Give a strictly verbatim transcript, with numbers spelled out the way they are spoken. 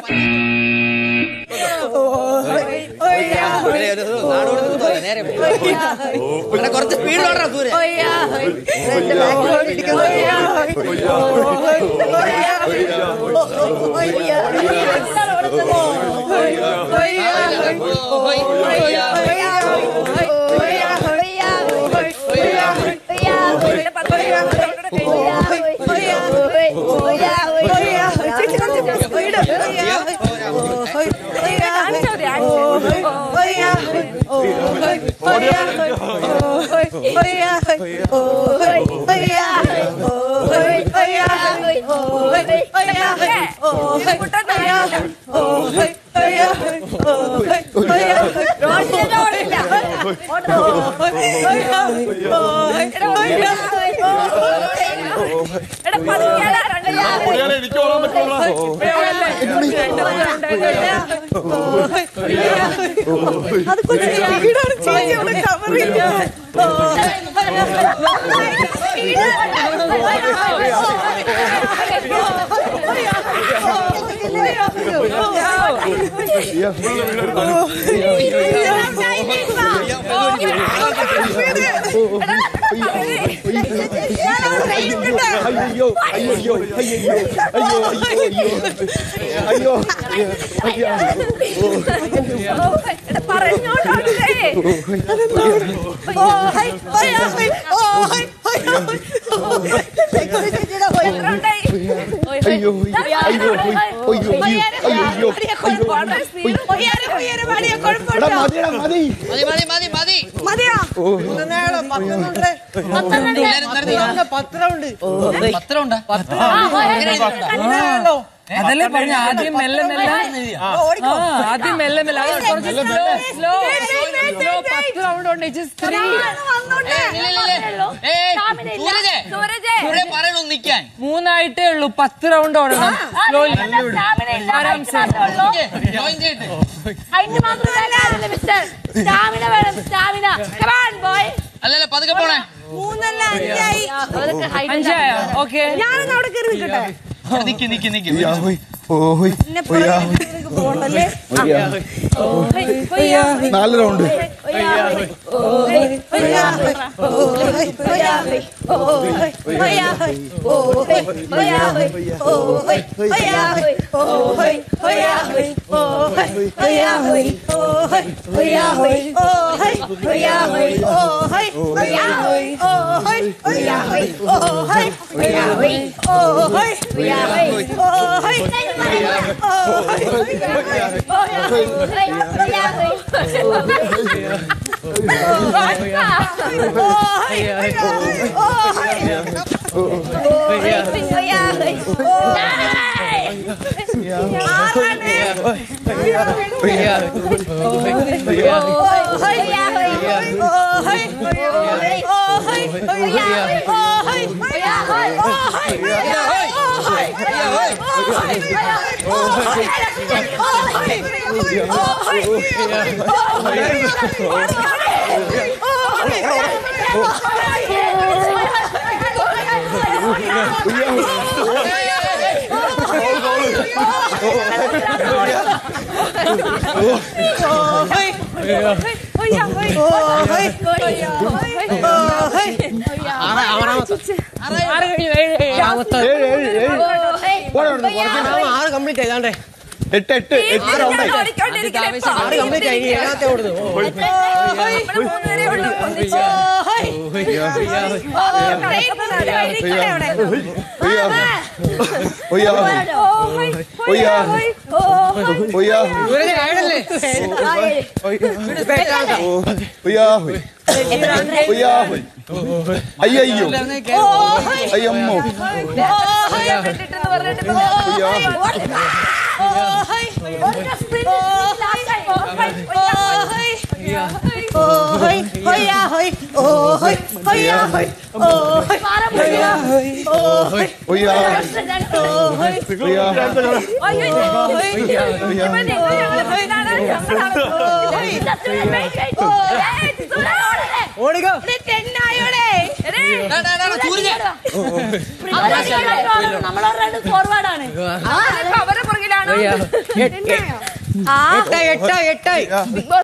കുറച്ച് സ്പീഡിലോടാ സൂര്യ. അത് കൊച്ചു അയ്യോ അയ്യോ അയ്യോ അയ്യോ അതല്ലേ പറഞ്ഞ ആദ്യം മെല്ലെ മെല്ലെ ആദ്യം മെല്ലെ മെല്ലെ സ്ലോ സ്ലോ പത്ത് റൗണ്ട് ഉണ്ട്. മൂന്നായിട്ടേ ഉള്ളൂ. പത്ത് റൗണ്ട് ഓടണം. അല്ലല്ല പതുക്കെ പോണേ. അഞ്ചായോ? ഓക്കെ ഞാനൊന്ന് അവിടെ കയറി നിൽക്കട്ടെ. നിക്ക് നിക്ക് നിക്ക് നാല് റൗണ്ട് ആറ് കംപ്ലീറ്റ് ചെയ്താണ്ടേ. എട്ട് എട്ട് എട്ട് റൗണ്ട് ആറ് കംപ്ലീറ്റ് ആയി. ഏഴാമത്തെ ഓടുന്നു. അയ്യോ അയ്യമ്മോ ഓടിക്കോ. നമ്മളൊരു ഫോർവേഡാണ് അവരെ പുറകിലാണ് എട്ടായി എട്ടായി എട്ടായി